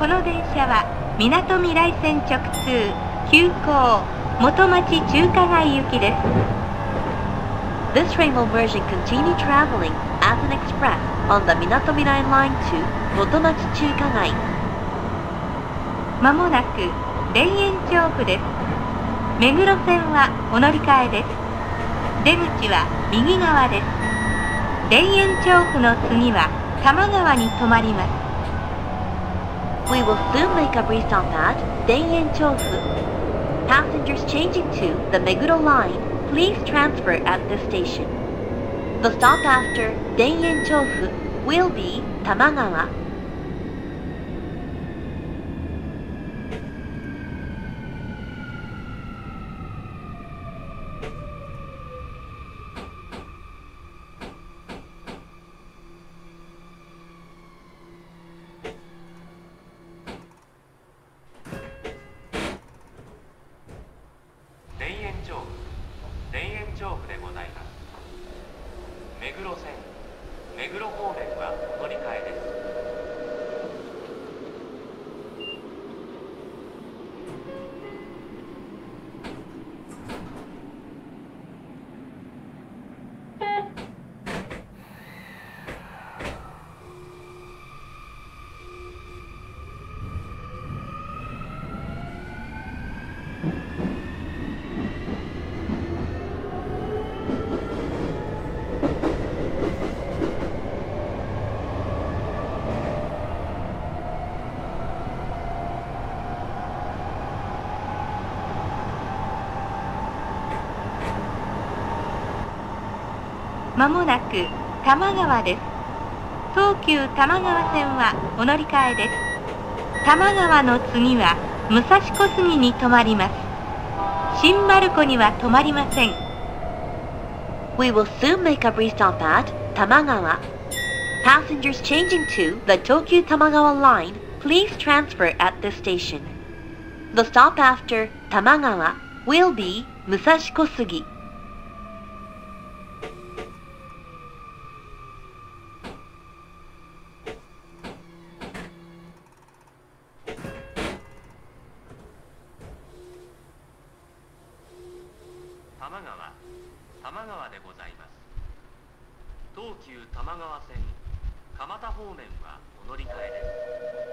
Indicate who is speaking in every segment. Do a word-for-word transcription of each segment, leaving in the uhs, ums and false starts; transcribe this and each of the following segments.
Speaker 1: この電車はみなとみらい線直通急行元町中華街行きです。
Speaker 2: This train will merge and continue traveling as an express on the Minatomirai Line to Motomachi Chukagai.
Speaker 1: まもなく田園調布です。目黒線はお乗り換えです。出口は右側です。田園調布の次は多摩川に停まります。
Speaker 2: We will soon make a restop at Denyen Chofu. Passengers changing to the Meguro line, please transfer at this station. The stop after Denyen Chofu will be Tamagawa.
Speaker 1: まもなく多摩川です。東急多摩川線はお乗り換えです。多摩川の次は武蔵小杉に停まります。新丸子には停まりません。
Speaker 2: We will soon make a restop at Tamagawa. Passengers changing to the Tokyu Tamagawa line, please transfer at this station. The stop after Tamagawa will be Musashikosugi.
Speaker 3: 東急多摩川線蒲田方面はお乗り換えです。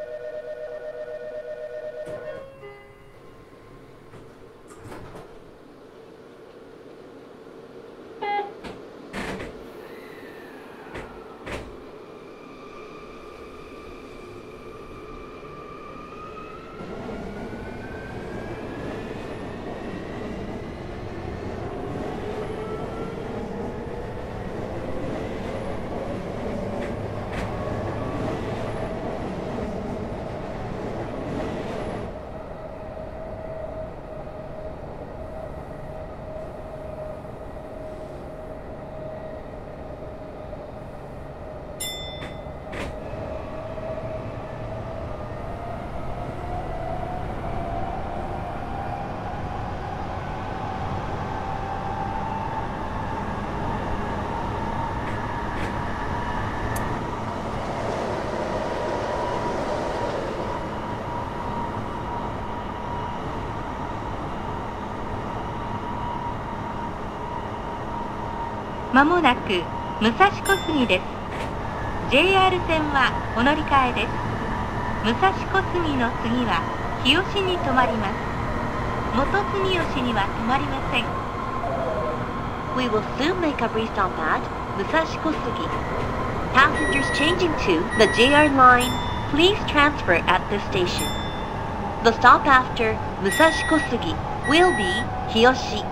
Speaker 1: まもなく武蔵小杉です。ジェイアール 線はお乗り換えです。武蔵小杉の次は日吉に停まります。元住吉には停まりません。
Speaker 2: We will soon make a restop at Musashikosugi. Passengers changing to the J R line, please transfer at this station. The stop after Musashikosugi will be Hiyoshi.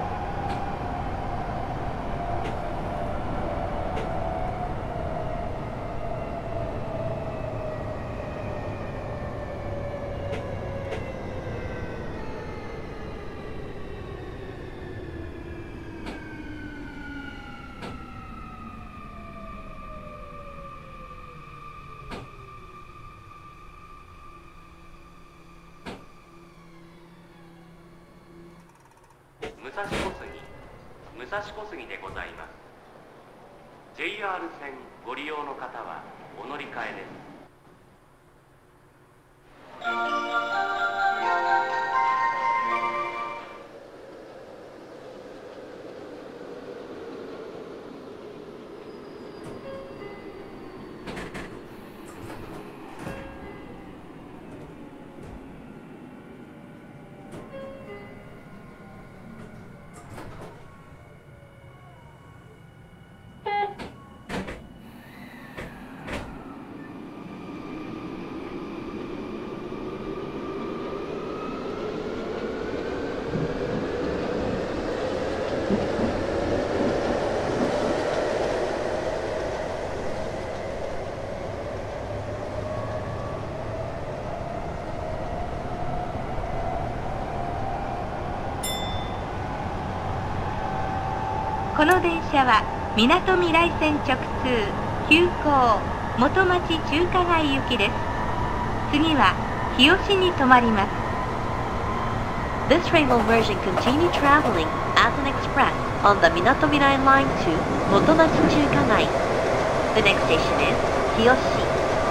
Speaker 3: 武蔵小杉、武蔵小杉でございます。ジェイアール 線ご利用の方はお乗り換えです。
Speaker 1: この電車はみなとみらい線直通急行元町中華街行きです。次は日吉に停まります。
Speaker 2: This train will merge and continue traveling as an express on the Minatomirai line to Motomachi Chukagai. The next station is Hiyoshi.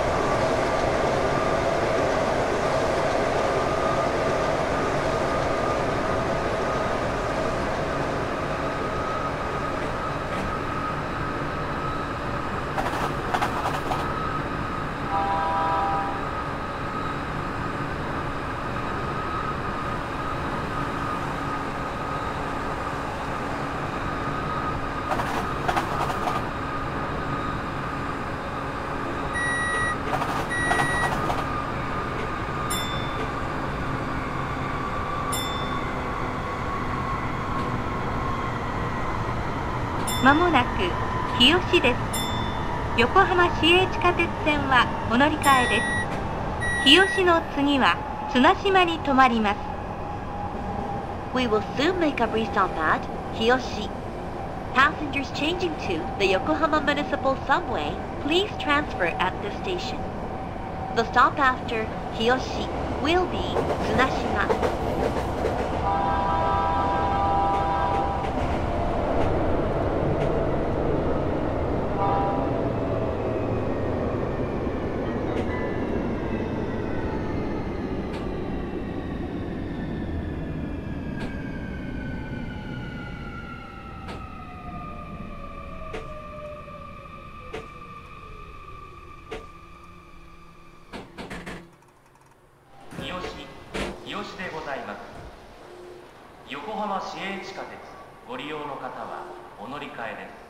Speaker 1: まもなく日吉です。横浜市営地下鉄線はお乗り換えです。日吉の次は綱島に停まります。
Speaker 2: We will soon make a brief stop at Hiyoshi. Passengers changing to the Yokohama Municipal Subway, please transfer at this station. The stop after Hiyoshi will be Tsunashima.
Speaker 3: 日吉でございます。横浜市営地下鉄ご利用の方はお乗り換えです。